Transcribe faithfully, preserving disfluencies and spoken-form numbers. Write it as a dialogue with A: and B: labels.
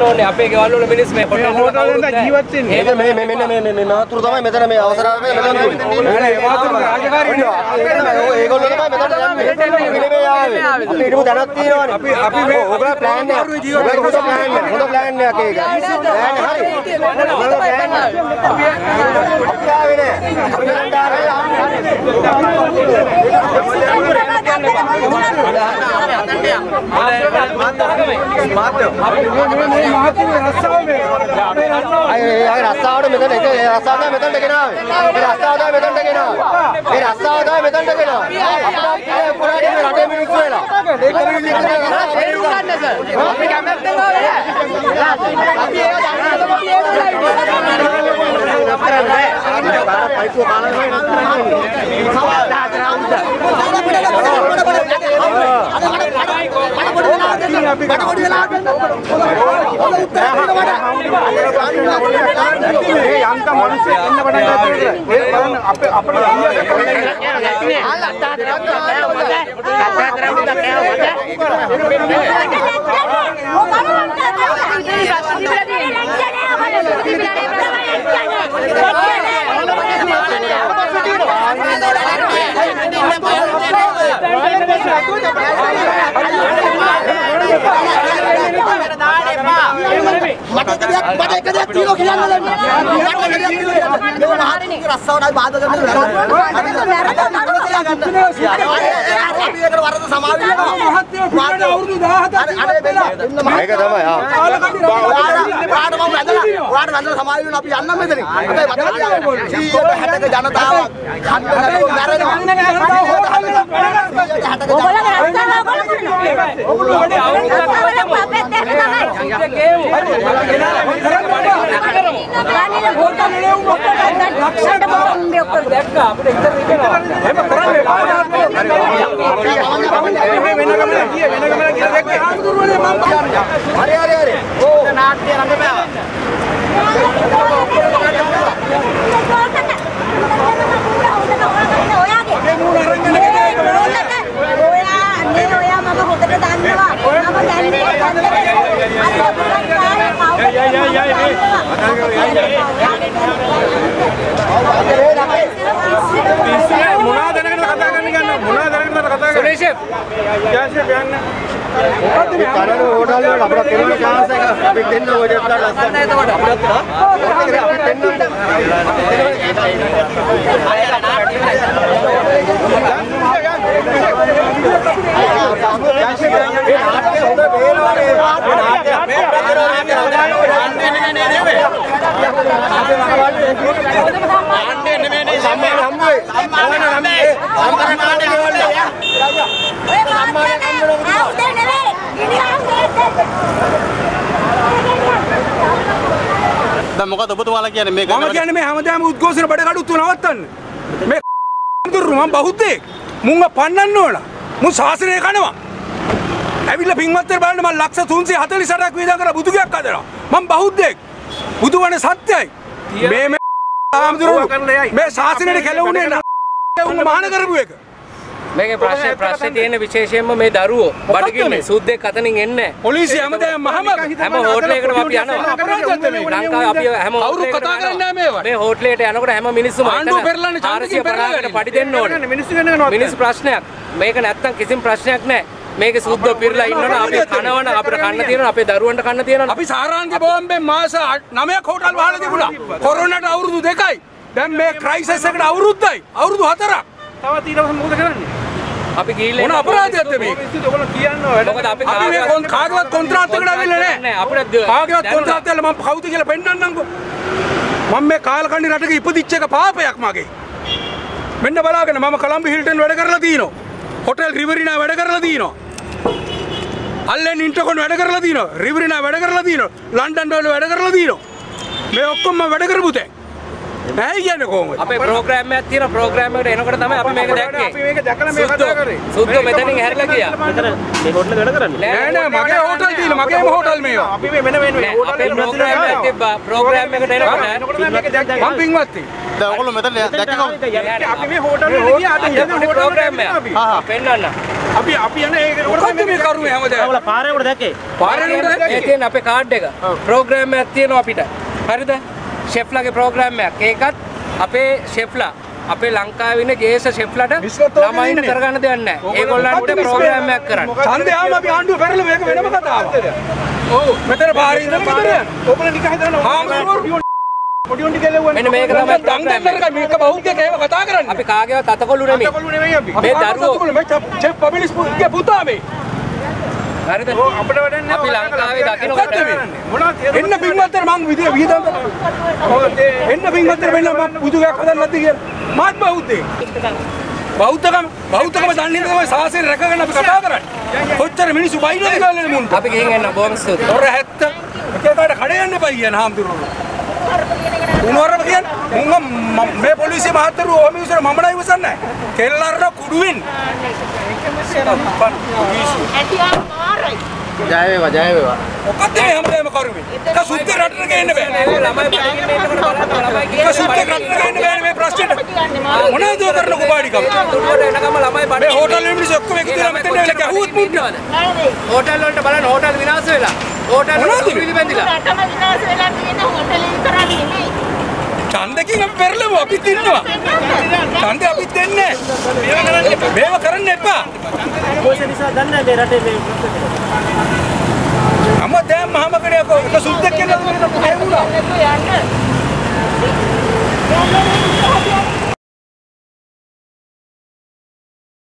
A: ඕනේ. අපේ ගෙවල් වල මිනිස් මේ හොටල් වල ජීවත් වෙන්නේ.
B: මේ මේ මේ මේ මේ මේ මාතෘ තමයි මෙතන මේ අවසර අරගෙන මෙතන තියෙන්නේ.
A: නෑ ඒ මාතෘ රාජකාරී ඉන්නවා.
B: ඒගොල්ලෝ තමයි මෙතන යන්නේ. මෙතන ආවේ. අපි ඊටු දැනක් තියෙනවානේ. අපි අපි මේ ඔයගොල්ලෝ ප්ලෑන් එක ජීවත් වෙන්න හොඳ ප්ලෑන් එක. හොඳ ප්ලෑන් එකක් ඒක. ප්ලෑන් හරි. අපි ආවේ නෑ. අපි යන්න ආවේ. අය රස්සාවට මෙතන එක රස්සාව තමයි මෙතනට ගෙනාවේ. මේ රස්සාව තමයි මෙතනට ගෙනාවේ. මේ රස්සාව තමයි මෙතනට ගෙනාවේ. අපේ පොරාදී මේ රටේ මිනිස්සු වෙලා. ඒක මිනිස්සු එක්ක බේරු ගන්න සර්. අපි කැමැත්තෙන් ආවේ. අපි ඒක දන්නවද අපි ඒක නෑ. පයිපුව කාලා මට එකදයක් මට එකදයක් තියෙනවා කියන්න දෙන්න. මට එකදයක් තියෙනවා. මේ මහත්තුගේ රස්සාවටයි බාධා කරන අපි ඒකට වරද සමාව වෙනවා. මහත්තුගේ පිටට අවුරුදු දහහතක් මේක තමයි ආ. වාඩ මම වැදලා වාඩ වැදලා සමාව වෙනවා අපි යන්නම් මෙතනින්. අපේ වදලා සීයට හැටක ජනතාව කන්න නැතුව මැරෙනවා. ඔයගොල්ලෝ රස්සාව ඔයගොල්ලෝ වැඩි අවුරුද්දක් අපේ දෙන්න තමයි.
C: මොකද ඔබතුමාලා කියන්නේ මේක
D: මම කියන්නේ මේ හැමදාම උද්ඝෝෂණ බඩගඩුත් නවත්තන්න මේ දුරු මම බෞද්ධයෙක් මුංග පන්නන්න ඕන මු ශාසනය කනවා ඇවිල්ලා පින්වත්තර බලන්න මම ලක්ෂ තුන්සිය හතළිස් අටක් වේදන් කරලා බුදුගයක් හදනවා මම බෞද්ධයෙක් බුදුවනේ සත්‍යයි මේ මේ ආම්දුරු මේ ශාසනයට කෙලුනේ නැහැ උංග මහාන කරපු එක
A: මේකේ ප්‍රශ්නේ ප්‍රශ්නේ තියෙන විශේෂයෙන්ම මේ දරුවෝ බඩගින්නේ සුද්දෙක් අතනින් එන්නේ
D: පොලිසිය හැමදාම මහම
A: හැම හෝටලයකටම අපි යනවා ලංකාවේ අපි හැම
D: කවුරු කතා කරන්නේ නැහැ මේවා
A: මේ හෝටලයට යනකොට හැම මිනිස්සුම
D: ආණ්ඩුව පෙරලන්නේ
A: චාරසිය පරාකට පඩි දෙන්න ඕනේ මිනිස්සු වෙනවා මිනිස්සු ප්‍රශ්නයක් මේක නැත්තම් කිසිම ප්‍රශ්නයක් නැහැ මේක සුද්දෝ පිරලා ඉන්නවනේ අපි කනවන අපිට කන්න තියෙනවා අපේ දරුවන්ට කන්න තියෙනවා
D: අපි සාරාංශ බෝම්බෙන් මාස නවයක් හෝටල් වහලා තිබුණා කොරෝනාට අවුරුදු දෙකයි දැන් මේ ක්‍රයිසිස් එකට අවුරුද්දයි අවුරුදු හතරක් තව ඊට මොකද කරන්නේ
A: අපි ගිහිල්ලා
D: මොන අපරාධයක්ද මේක?
A: ඔයගොල්ලෝ කියනවා
D: මොකද අපි මේ කාගේවත් කොන්ත්‍රාත්යකට ආවිල්ලා නැහැ. අපිට කාගේවත් කොන්ත්‍රාත්යල මම කවුද කියලා පෙන්නන්නම්කෝ. මම මේ කාලකන්ණි රටක ඉපදිච්ච එක පාපයක් මගේ. මෙන්න බලාගෙන මම කොළඹ හිල්ටන් වැඩ කරලා තිනවා. හොටෙල් රිවරිනා වැඩ කරලා තිනවා. අල්ලෙන් ඉන්ටර්කොන් වැඩ කරලා තිනවා. රිවරිනා වැඩ කරලා තිනවා. ලන්ඩන් වල වැඩ කරලා තිනවා. මේ ඔක්කොම මම වැඩ කරපු තැන්. නෑ කියන්නේ කොහොමද?
A: අපේ ප්‍රෝග්‍රෑම් එකක් තියෙන ප්‍රෝග්‍රෑම් එකට එනකොට තමයි අපි මේක දැක්කේ.
D: අපි මේක දැකලා මේක කතා කරේ.
A: සුද්දෝ මෙතනින් හැරිලා ගියා.
E: මෙතන මේ හොටල් වැඩ කරන්නේ.
D: නෑ නෑ මගේ හෝටල් තියෙන මගේම හෝටල් මේවා.
E: අපි මේ වෙන වෙන
A: නෑ, අපේ ප්‍රෝග්‍රෑම් එකක් තිබ්බා. ප්‍රෝග්‍රෑම් එකට එනකොට
D: මේක දැක්කා. මම පින්වත්නි.
C: දැන් ඔයගොල්ලෝ මෙතන දැක්කේ කොහොමද?
D: අපි මේ හෝටල් වලට ගියා අද යන හෝටල්
A: ප්‍රෝග්‍රෑම් එක.
C: හා හා
A: පෙන්නන්න.
D: අපි අපි යන ඒකට මොකද්ද මේ කරුවේ හැමදාම?
E: ඔයාලා පාරේ උඩ දැක්කේ.
D: පාරේ උඩ
A: ඒ
D: දැක්කේ.
A: තියෙන අපේ කාඩ් එක. ප්‍රෝග්‍රෑම් එකක් තියෙනවා අපිට. හරිද? ෂෙෆ්ලාගේ ප්‍රෝග්‍රෑම් එකක්. ඒකත් අපේ ෂෙෆ්ලා අපේ ලංකාවේ ඉන්න ජේෂ ෂෙෆ්ලාට ළමයින්ට කරගන්න දෙයක් නැහැ. ඒගොල්ලන්ට ප්‍රෝග්‍රෑම් එකක් කරන්න.
D: ඡන්දයාම අපි ආණ්ඩුව පෙරලා මේක වෙනම කතාවක්. ඔව් මෙතන පාරේ ඉඳලා මෙතන යන්න. ඔබලා නිකන් හිතනවා. හාමුදුරුවෝ පොඩි උන්ටි කෙලෙව්වා.
A: මෙන්න මේක තමයි
D: දන් දෙන්නට මේක බෞද්ධයෙක් ඒව කතා කරන්නේ.
A: අපි කාගේවත් අතකොළු නෙමෙයි.
D: අතකොළු නෙමෙයි අපි.
A: මේ දරුවෝ
D: මේ චෙෆ් පබිලිස් පුත්ගේ පුතා මේ.
A: හරිද?
D: අපිට වැඩන්නේ
A: අපි ලංකාවේ දකින්නකොට
D: මොනවද එන්න පින්වත්තර මං විදිය විහිදම් එන්න පින්වත්තර වෙන්න මම බුදුගයක් හදන්න නැති කියලා මාත් බෞද්ධයෙක් බෞද්ධකම බෞද්ධකම දන්නේ තමයි සාසනය රැකගෙන අපි කතා කරන්නේ කොච්චර මිනිස්සු බයිනෝද කියලා මුන්ට
A: අපි ගිහින් එන්න බොහොම ස්තුතියි.
D: තොර හැත්ත එක එකට කඩේ යන්න එපා කියන හාමුදුරුවෝ උනවරම කියන්නේ මුංග මේ පොලිසිය මහත්තරු ඕම ඉවසර මම නෑ ඉවසන්නේ කෙල්ලර කුඩුවෙන්
B: ජය වේවා ජය වේවා.
D: මොකක්ද මේ හැමදේම කරුවේ? එක සුද්ධ රටට ගේන්න බෑ.
A: ළමයි පරිගින්න එනකොට බලන්න ළමයි
D: එක සුද්ධ රටට ගේන්න බෑනේ මේ ප්‍රශ්නෙට. මොනවද ඔය කරන කුපාඩිකම?
A: තුඩුවට එනකම ළමයි
D: මේ හෝටල් වල මිනිස්සු ඔක්කොම එකතු වෙලා මෙතන වෙලා ගැහුවොත් මුන්නවද?
A: හෝටල් වලට බලන්න හෝටල් විනාශ වෙලා. හෝටල් වල පිළි බැඳිලා.
F: රටම විනාශ වෙලා තියෙන හෝටලේ විතරක් නෙමෙයි.
D: ඡන්දකින් අපි පෙරලමු අපිත් ඉන්නවා. ඡන්දේ අපිත් දෙන්නේ නැහැ. මේව කරන්න එපා.
E: කොහොමද නිසා දන්නේ මේ රටේ මේ
D: හැමදාම මහම කෙනෙක් එක සුද්දෙක් කියලා දුන්නා.
F: යන්න.